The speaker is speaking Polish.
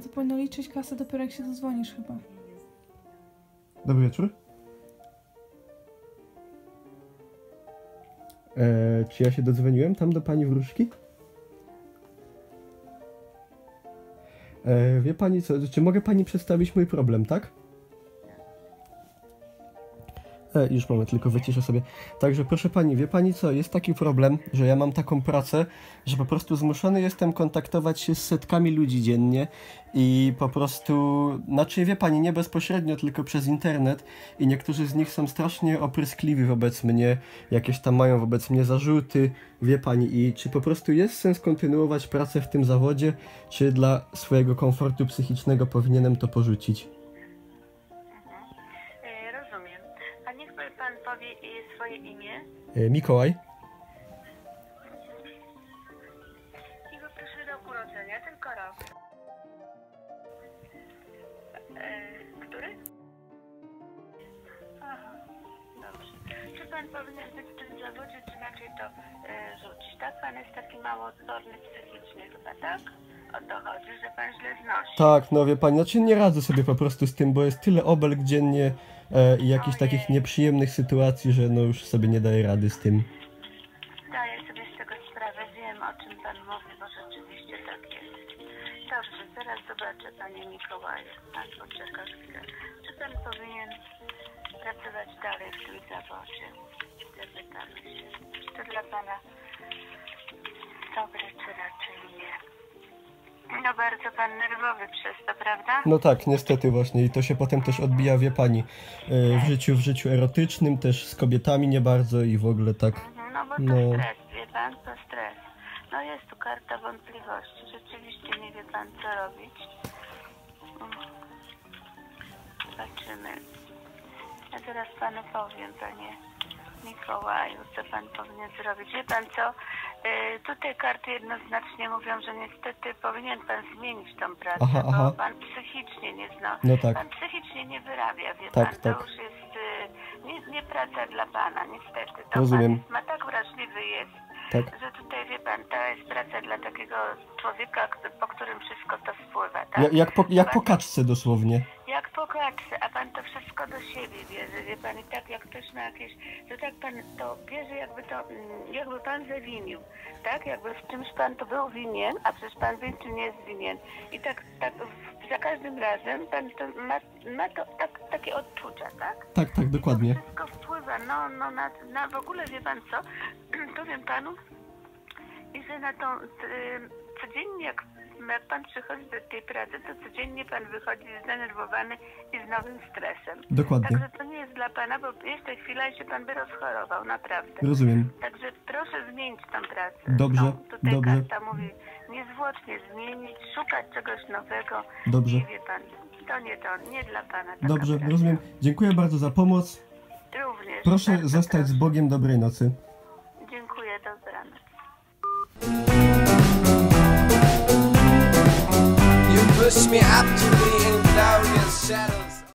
powinno liczyć kasę dopiero jak się dozwonisz chyba. Dobry wieczór. Czy ja się dodzwoniłem tam do pani wróżki? Wie pani co, czy mogę pani przedstawić mój problem, tak? Już moment, tylko wyciszę sobie. Także proszę pani, wie pani co, jest taki problem, że ja mam taką pracę, że po prostu zmuszony jestem kontaktować się z setkami ludzi dziennie i po prostu, znaczy wie pani, nie bezpośrednio, tylko przez internet i niektórzy z nich są strasznie opryskliwi wobec mnie, jakieś tam mają wobec mnie zarzuty, wie pani, i czy po prostu jest sens kontynuować pracę w tym zawodzie, czy dla swojego komfortu psychicznego powinienem to porzucić? Pan powie swoje imię? Mikołaj. I poproszę rok urodzenia, tylko rok. Który? Aha, dobrze. Czy pan powinien być w tym zawodzie, czy raczej to rzucić? Tak? Pan jest taki mało odporny psychicznie chyba, tak? O to chodzi, że pan źle znosi. Tak, no wie pani, znaczy nie radzę sobie po prostu z tym, bo jest tyle obelg dziennie i jakichś takich nieprzyjemnych sytuacji, że no już sobie nie daję rady z tym. Zdaję sobie z tego sprawę, wiem o czym pan mówi, bo rzeczywiście tak jest. Dobrze, zaraz zobaczę panie Mikołaju. Pan poczeka chwilę. Czy pan powinien pracować dalej w tym zawodzie? Zapytamy się. Czy to dla pana dobre, czy raczej nie? No bardzo pan nerwowy przez to, prawda? No tak, niestety właśnie i to się potem też odbija, wie pani, w życiu erotycznym, też z kobietami nie bardzo i w ogóle tak. No bo to stres, wie pan, to stres. No jest tu karta wątpliwości, rzeczywiście nie wie pan co robić. Zobaczymy. Ja zaraz panu powiem, panie Mikołaju, co pan powinien zrobić. Wie pan co? Tutaj karty jednoznacznie mówią, że niestety powinien pan zmienić tą pracę, bo pan psychicznie nie zna. No tak. Pan psychicznie nie wyrabia, wie tak, pan, tak. to już jest nie praca dla pana, niestety. To rozumiem. Pan ma tak wrażliwy jest, tak. że tutaj wie pan, to jest praca dla takiego człowieka, po którym wszystko to spływa, tak? Jak po kaczce dosłownie. Jak po kaczce, a pan to wszystko do siebie bierze, wie pan, i tak jak ktoś ma jakieś, to tak pan to bierze, jakby pan zawinił, tak? Jakby w czymś pan to był winien, a przecież pan wie, czy nie jest winien. I tak za każdym razem pan to ma to takie odczucia, tak? Tak, dokładnie. To wszystko wpływa, na w ogóle wie pan co, powiem panu, i że na tą codziennie jak pan przychodzi do tej pracy, to codziennie pan wychodzi zdenerwowany i z nowym stresem. Dokładnie. Także to nie jest dla pana, bo jeszcze chwila i się pan by rozchorował, naprawdę. Rozumiem. Także proszę zmienić tą pracę. Dobrze, tutaj dobrze. karta mówi niezwłocznie zmienić, szukać czegoś nowego. Dobrze. I wie pan, to nie dla pana. Dobrze, praca. rozumiem. Dziękuję bardzo za pomoc. Również. Proszę zostać z Bogiem, dobrej nocy. Dziękuję, dobranoc. You push me up to the end, now you're settled.